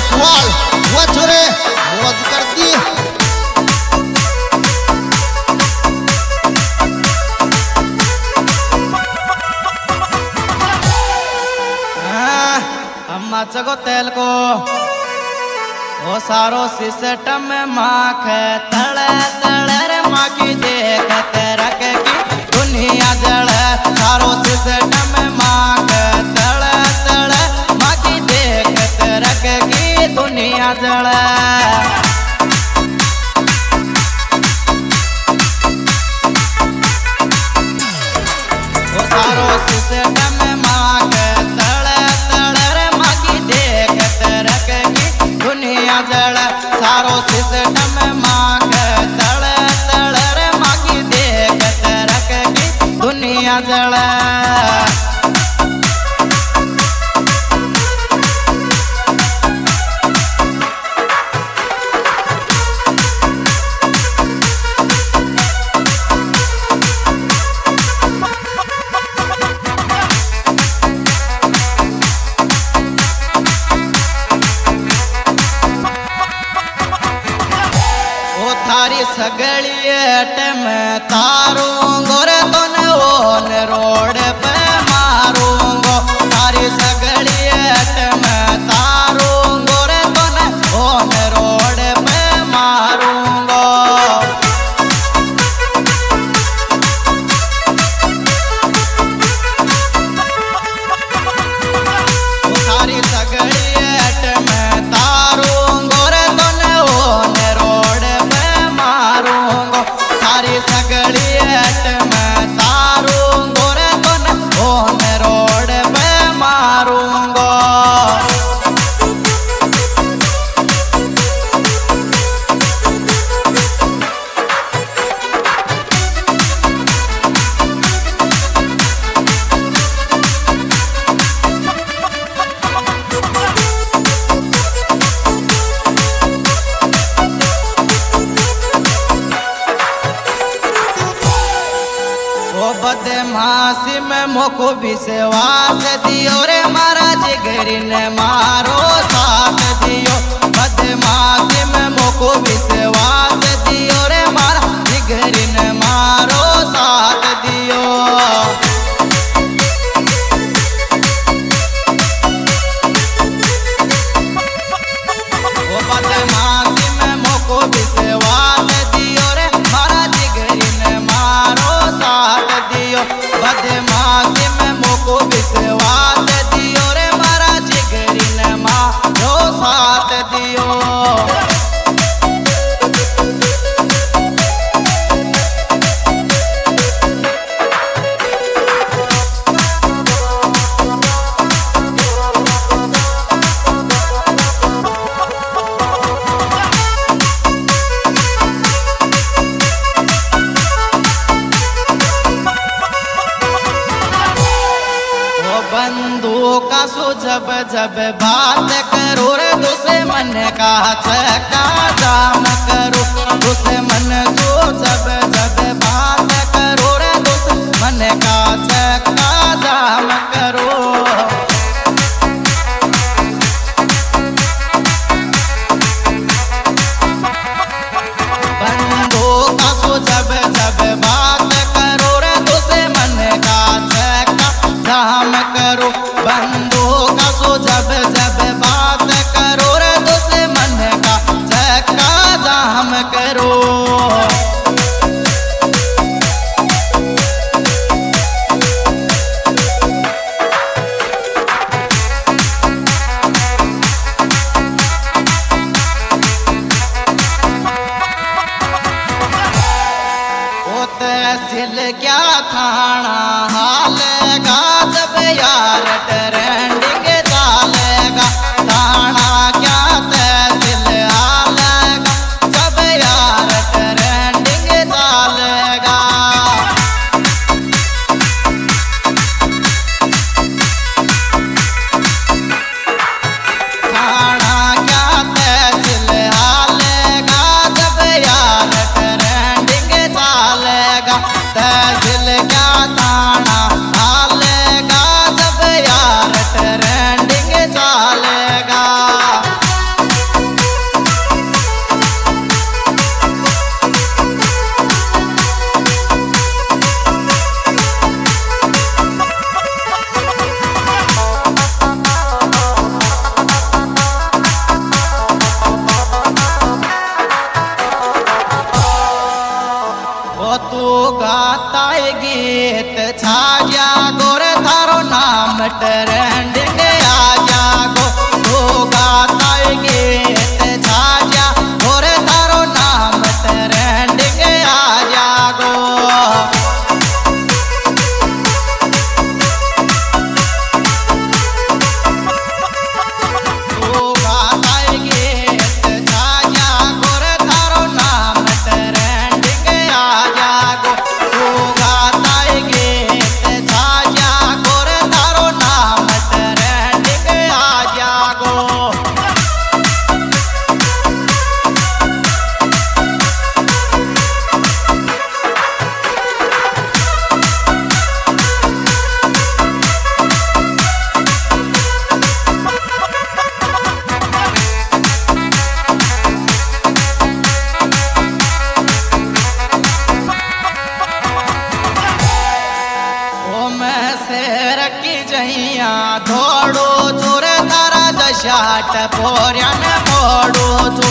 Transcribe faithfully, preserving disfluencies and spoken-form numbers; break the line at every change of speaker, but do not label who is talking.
अकवाल वो छोरे मौज करती
अम्मा चगो तेल को वो सारो सिस्टम माख तड़ तड़ रे माँ की देख रख की दुनिया जड़ सारो सिस्टम माख तड़ तड़ माँ की देख रख की दुनिया जड़ वो सारो सिस्टम माख तड़ तड़ रे माँ की देख रख की दुनिया जड़ सारो सिस्टम माख तड़ तड़ रे माँ की देख रख की दुनिया जड़ थारी सगली अटम तारूंगो रे तोने ओन रोड पे मारूंगो थारी सगली अटम तारूंगो रे तोने ओन रोड पे मारूंगो थारी सगली अटम तारूंगो रे तोने ओन रोड थारी सगली अटम तारूंगो रे तोने ओन रोड पे मारूंगो बदमाशी में मोको विश्वास दियो रे मारा जिगरी ने मारो साथ दियो बदमाशी में मोको विश्वास दियो रे मारा जिगरी ने मारो साथ दियो वो बदमाशी में मोको विश्वास दियो रे मारा जिगरी ने मारो साथ दियो बदमाशी में मोको विश्वास दियो रे मारा जिगरी ने मारो साथ दियो बंदूक सो जब जब बात करो रे दुश्मन का चक्का जाम करो दुश्मन सो जब जब बात करो रे दुश्मन का चक्का जाम करो बंदूक सो जब जब बात करो रे दुश्मन का चक्का जाम करो बंदूक सो जब जब बात करो रे दुश्मन का चक्का जाम करो ओ तहसील क्या थाना हाल गा जब यार ट्रेंडिंग चालेगा थाना क्या तहसील हालेगा जब यार ट्रेंडिंग चालेगा थाना क्या तहसील हालेगा जब यार ट्रेंडिंग चालेगा तहसील क्या थाना शाट पोर्यान मोडू